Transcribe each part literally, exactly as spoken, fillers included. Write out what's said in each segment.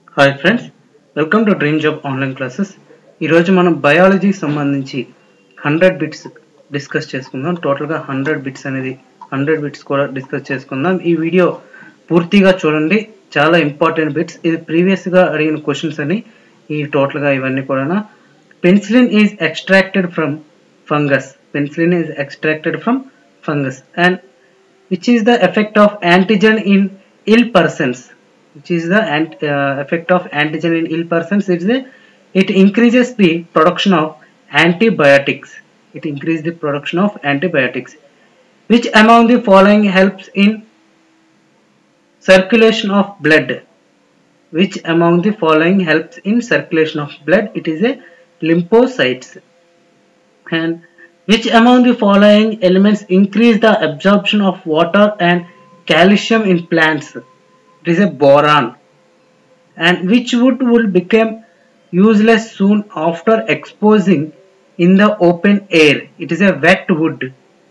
Hi friends, welcome to dream job online classes. ఈరోజు మనం బయాలజీకి సంబంధించి హండ్రెడ్ బిట్స్ డిస్కస్ చేసుకుందాం. టోటల్గా హండ్రెడ్ బిట్స్ అనేది హండ్రెడ్ బిట్స్ కూడా డిస్కస్ చేసుకుందాం. ఈ వీడియో పూర్తిగా చూడండి, చాలా ఇంపార్టెంట్ బిట్స్. ఇది ప్రీవియస్గా అడిగిన క్వశ్చన్స్ అని ఈ టోటల్గా ఇవన్నీ కూడా. Penicillin is extracted from fungus. Penicillin is extracted from fungus and which is the effect of antigen in ill persons. Which is the ant, uh, effect of antigen in ill persons? It, is a, it increases the production of antibiotics. It increases the production of antibiotics. Which among the following helps in circulation of blood? Which among the following helps in circulation of blood? It is a lymphocytes. And which among the following elements increase the absorption of water and calcium in plants? It is a boron. And which wood will become useless soon after exposing in the open air? It is a wet wood.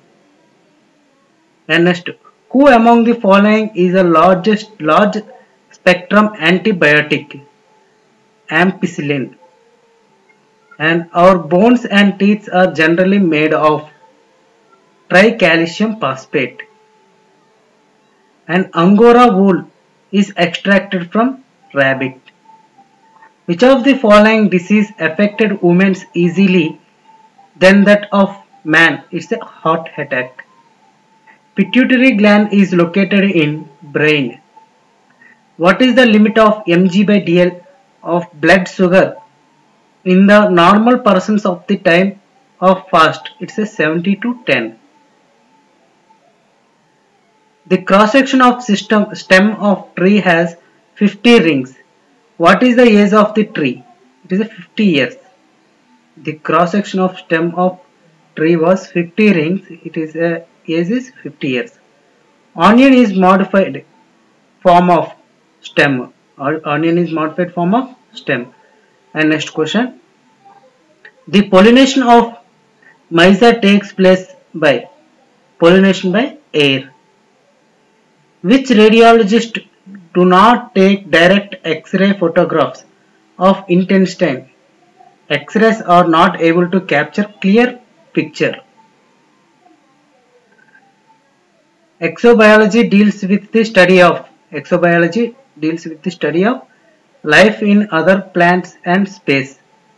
And next, who among the following is the largest large spectrum antibiotic? Ampicillin. And our bones and teeth are generally made of tricalcium phosphate. And Angora wool is extracted from rabbit. Which of the following disease affected women easily than that of man? It's a heart attack. Pituitary gland is located in brain. What is the limit of mg by dl of blood sugar in the normal persons of the time of fast? It's a seventy to ten. The cross section of system stem of tree has fifty rings. What is the age of the tree? It is a fifty years. The cross section of stem of tree was fifty rings. It is a age is fifty years. Onion is modified form of stem. Onion is modified form of stem. And next question. The pollination of myza takes place by pollination by air. Which radiologist do not take direct X-ray photographs of intestine? X-rays are not able to capture clear picture. Exobiology deals with the study of exobiology deals with the study of life in other plants and space.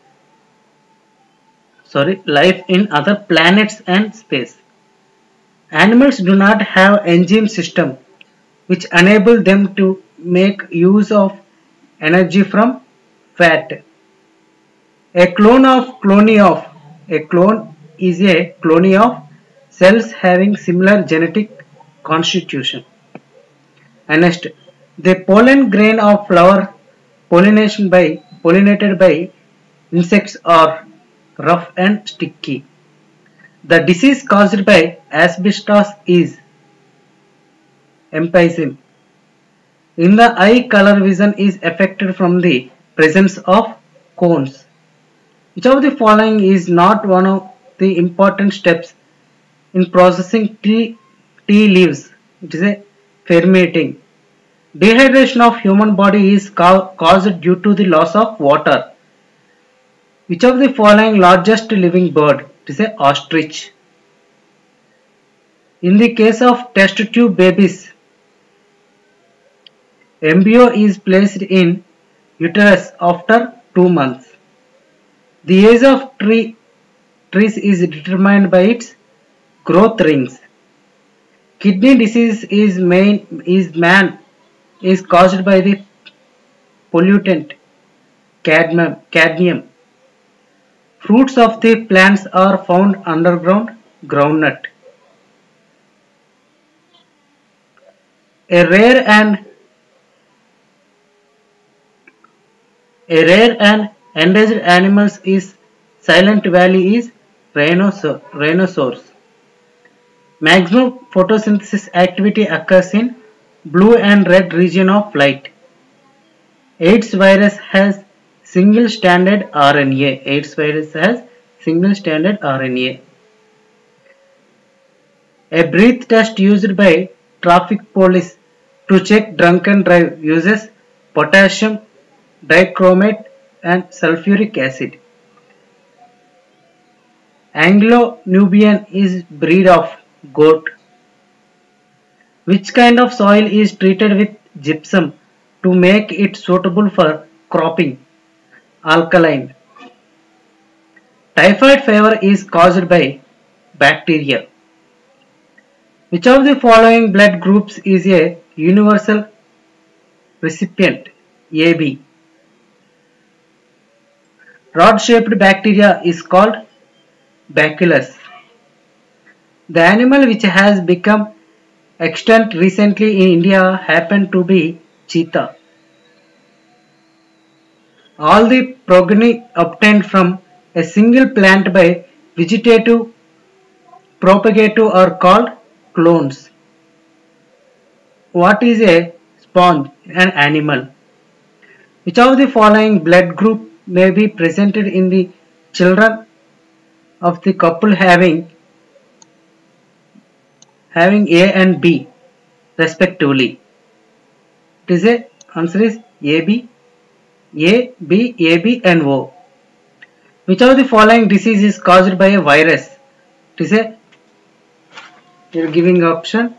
Sorry, life in other planets and space. Animals do not have enzyme system which enable them to make use of energy from fat. A clone of clone of a clone is a clone of cells having similar genetic constitution. And next, the pollen grain of flower pollination by pollinated by insects are rough and sticky. The disease caused by asbestos is empyema. In the eye, color vision is affected from the presence of cones. Which of the following is not one of the important steps in processing tea, tea leaves? It is a fermenting. Dehydration of human body is caused due to the loss of water. Which of the following largest living bird? It is a ostrich. In the case of test tube babies, embryo is placed in uterus after two months. The age of tree trees is determined by its growth rings. Kidney disease is main is man is caused by the pollutant cadmium. cadmium. Fruits of the plants are found underground groundnut. A rare and A rare and endangered animals is Silent Valley is rhinoceros. rhinoceros. Maximum photosynthesis activity occurs in blue and red region of light. AIDS virus has single stranded R N A. AIDS virus has single stranded R N A. A breath test used by traffic police to check drunken drive uses potassium dichromate, and sulfuric acid. Anglo-Nubian is breed of goat. Which kind of soil is treated with gypsum to make it suitable for cropping? Alkaline. Typhoid fever is caused by bacteria. Which of the following blood groups is a universal recipient? A B. Rod-shaped bacteria is called Bacillus. The animal which has become extinct recently in India happened to be cheetah. All the progeny obtained from a single plant by vegetative propagative are called clones. What is a sponge? An animal. Which of the following blood group may be presented in the children of the couple having having A and B respectively? It is a answer is A B, A, B, A, B and O. Which of the following disease is caused by a virus? It is a you are giving option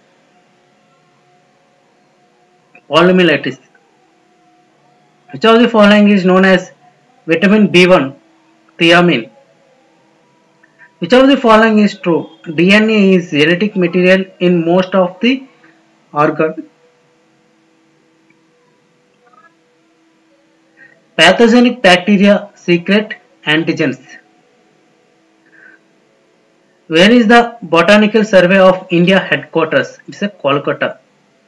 poliomyelitis. Which of the following is known as vitamin B one, thiamine? Which of the following is true? D N A is genetic material in most of the organs. Pathogenic bacteria secret antigens. Where is the Botanical Survey of India headquarters? It's a Kolkata.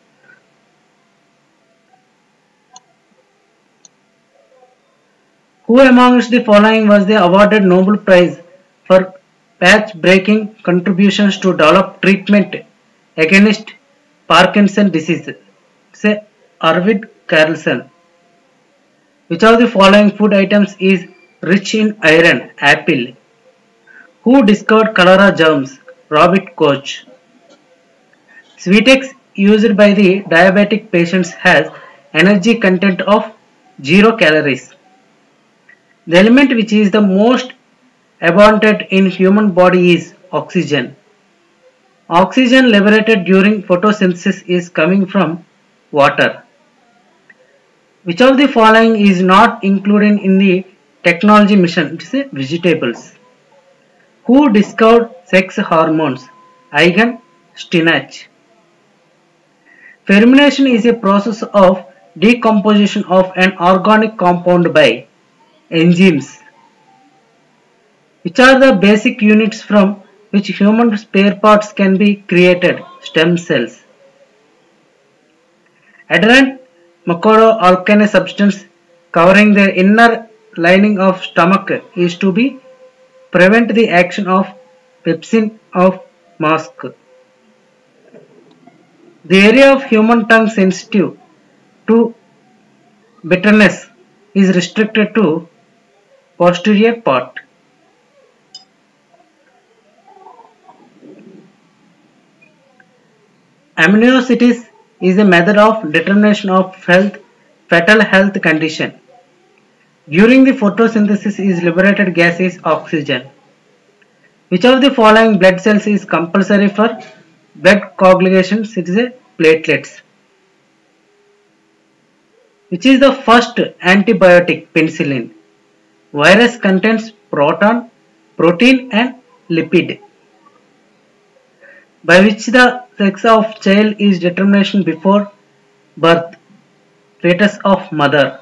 Who amongst the following was the awarded Nobel Prize for path-breaking contributions to develop treatment against Parkinson's disease? Say Arvid Carlson. Which of the following food items is rich in iron? Apple. Who discovered cholera germs? Robert Koch. Sweetex used by the diabetic patients has energy content of zero calories. The element which is the most abundant in human body is oxygen. Oxygen liberated during photosynthesis is coming from water. Which of the following is not included in the technology mission? It is vegetables. Who discovered sex hormones? Eugen Steinach. Fermentation is a process of decomposition of an organic compound by enzymes. Which are the basic units from which human spare parts can be created? Stem cells. Adherent macroalkane substance covering the inner lining of stomach is to be prevent the action of pepsin of mask. The area of human tongue sensitive to bitterness is restricted to posterior part. Amniocentesis is a method of determination of health, fetal health condition. During the photosynthesis is liberated gas is oxygen. Which of the following blood cells is compulsory for blood coagulation? It is a platelets. Which is the first antibiotic? Penicillin. Virus contains proton, protein and lipid. By which the sex of child is determination before birth? Fetus of mother.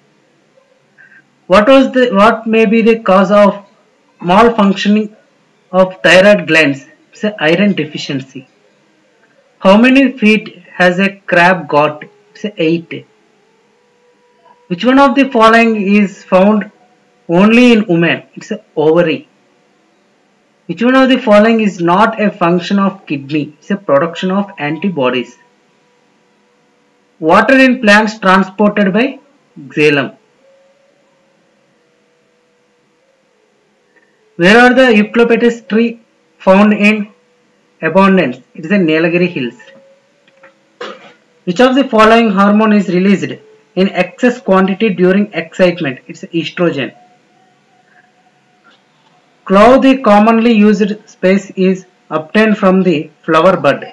What was the what may be the cause of malfunctioning of thyroid glands? It's a iron deficiency. How many feet has a crab got? It's a eight. Which one of the following is found only in women? It's a ovary. Which one of the following is not a function of kidney? It's a production of antibodies. Water in plants transported by xylem. Where are the eucalyptus tree found in abundance? It is in Nilagiri Hills. Which of the following hormone is released in excess quantity during excitement. It's estrogen. Clove, the commonly used spice, is obtained from the flower bud.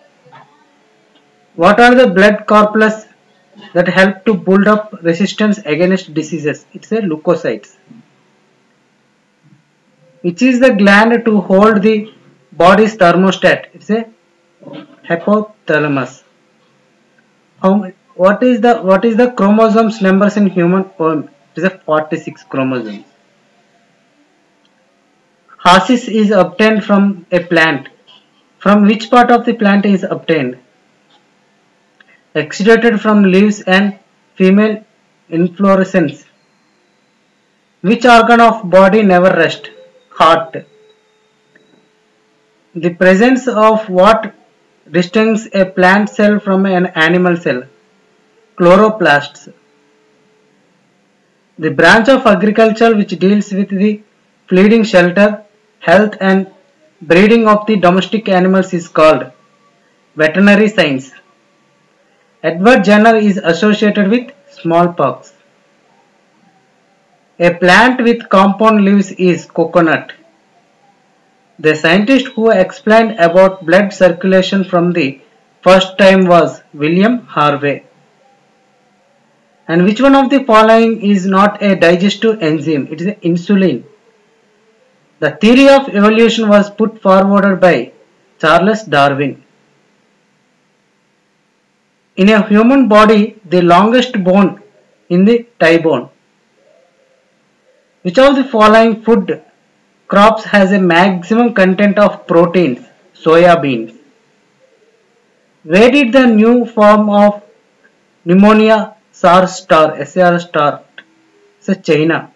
What are the blood corpuscles that help to build up resistance against diseases? It's a leukocytes. Which is the gland to hold the body's thermostat? It's a hypothalamus. How, what is the what is the chromosomes numbers in human form? It is a forty-six chromosomes. Hashish is obtained from a plant. From which part of the plant is obtained? Exudated from leaves and female inflorescence. Which organ of body never rests? Heart. The presence of what distinguishes a plant cell from an animal cell? Chloroplasts. The branch of agriculture which deals with the feeding, shelter, health and breeding of the domestic animals is called veterinary science. Edward Jenner is associated with smallpox. A plant with compound leaves is coconut. The scientist who explained about blood circulation from the first time was William Harvey. And which one of the following is not a digestive enzyme? It is insulin. The theory of evolution was put forward by Charles Darwin. In a human body, the longest bone in the thigh bone. Which of the following food crops has a maximum content of proteins? Soya beans. Where did the new form of pneumonia SARS start? S A R start? It's China.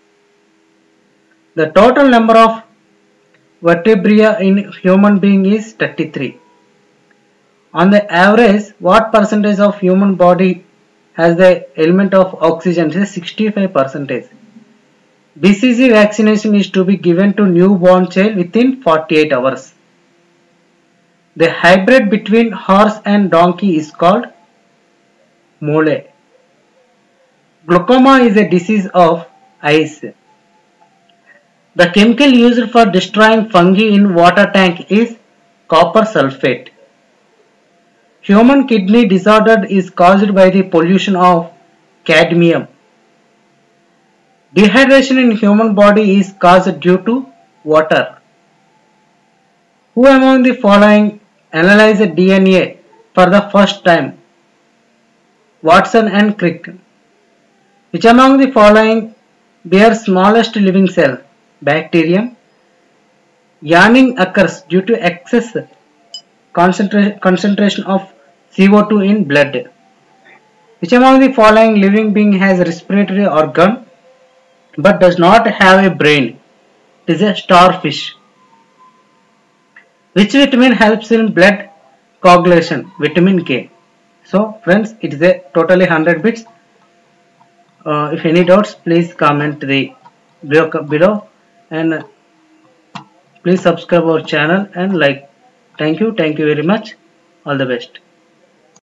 The total number of vertebrae in human being is thirty-three. On the average, what percentage of human body has the element of oxygen? It is sixty-five percent. B C G vaccination is to be given to newborn child within forty-eight hours. The hybrid between horse and donkey is called mole. Glaucoma is a disease of eyes. The chemical used for destroying fungi in water tank is copper sulfate. Human kidney disorder is caused by the pollution of cadmium. Dehydration in human body is caused due to water. Who among the following analyzed D N A for the first time? Watson and Crick. Which among the following bears smallest living cell? Bacterium. Yawning occurs due to excess concentra concentration of C O two in blood. Which among the following living being has respiratory organ but does not have a brain? It is a starfish. Which vitamin helps in blood coagulation? Vitamin K. So friends, it is a totally one hundred bits. Uh, if any doubts, please comment the below and please subscribe our channel and like. Thank you. Thank you very much. All the best.